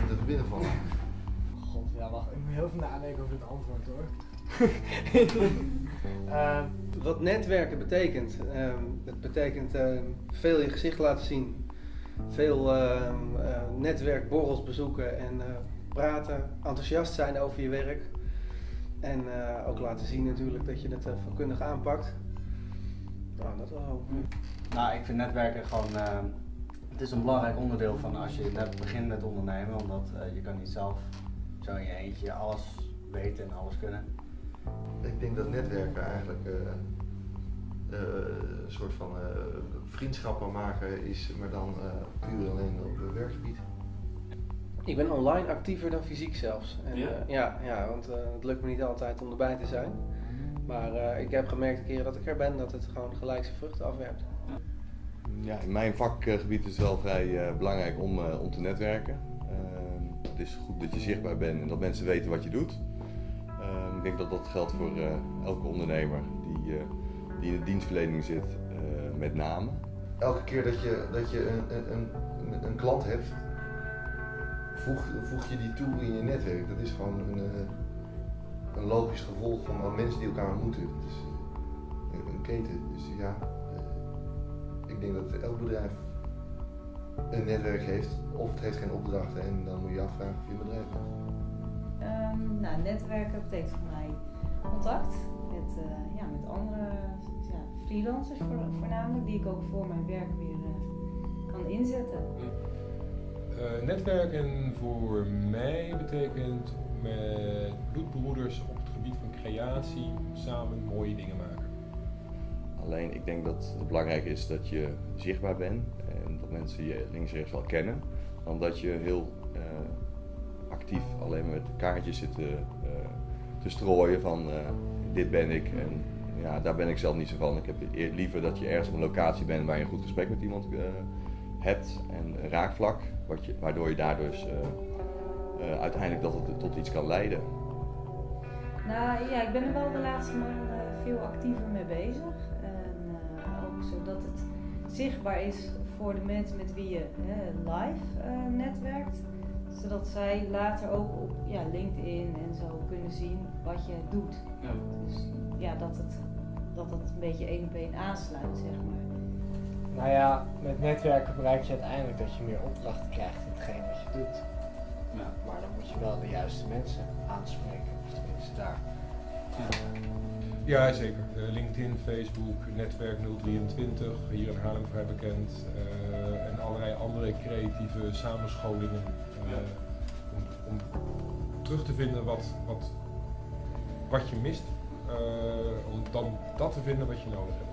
te verbinden vallen? God, ja, wacht. Ik moet heel veel nadenken over het antwoord hoor. Wat netwerken betekent, het betekent veel je gezicht laten zien, veel netwerkborrels bezoeken en praten, enthousiast zijn over je werk en ook laten zien natuurlijk dat je het vakkundig aanpakt. Nou, dat wel. Nou, ik vind netwerken gewoon, het is een belangrijk onderdeel van als je net begint met ondernemen, omdat je kan niet zelf zo in je eentje alles weten en alles kunnen. Ik denk dat netwerken eigenlijk een soort van vriendschappen maken is, maar dan puur alleen op het werkgebied. Ik ben online actiever dan fysiek zelfs. En, Ja? ja, want het lukt me niet altijd om erbij te zijn. Maar ik heb gemerkt de keren dat ik er ben dat het gewoon gelijk zijn vruchten afwerpt. Ja, in mijn vakgebied is het wel vrij belangrijk om te netwerken. Het is goed dat je zichtbaar bent en dat mensen weten wat je doet. Ik denk dat dat geldt voor elke ondernemer die in de dienstverlening zit, met name. Elke keer dat je een klant hebt, voeg je die toe in je netwerk. Dat is gewoon een logisch gevolg van mensen die elkaar ontmoeten. Het is een keten. Dus ja, ik denk dat elk bedrijf een netwerk heeft of het heeft geen opdrachten en dan moet je afvragen of je een bedrijf hebt. Nou, netwerken betekent voor mij contact met andere freelancers voornamelijk, die ik ook voor mijn werk weer kan inzetten. Netwerken voor mij betekent met bloedbroeders op het gebied van creatie samen mooie dingen maken. Alleen ik denk dat het belangrijk is dat je zichtbaar bent en dat mensen je links en rechts wel kennen, dan dat je heel actief alleen maar met kaartjes zit te strooien van dit ben ik en ja, daar ben ik zelf niet zo van. Ik heb liever dat je ergens op een locatie bent waar je een goed gesprek met iemand hebt en een raakvlak, waardoor je daar dus uiteindelijk dat het tot iets kan leiden. Nou ja, ik ben er wel de laatste maanden veel actiever mee bezig. En ook zodat het zichtbaar is voor de mensen met wie je live netwerkt. Zodat zij later ook op LinkedIn en zo kunnen zien wat je doet. Ja. Dus ja, dat het een beetje 1 op 1 aansluit, zeg maar. Nou ja, met netwerken bereik je uiteindelijk dat je meer opdrachten krijgt in hetgeen wat je doet. Ja. Maar dan moet je wel de juiste mensen aanspreken, of tenminste daar. Ja, zeker. LinkedIn, Facebook, Netwerk 023, hier in Haarlem vrij bekend. En allerlei andere creatieve samenscholingen om terug te vinden wat je mist. Om dan dat te vinden wat je nodig hebt.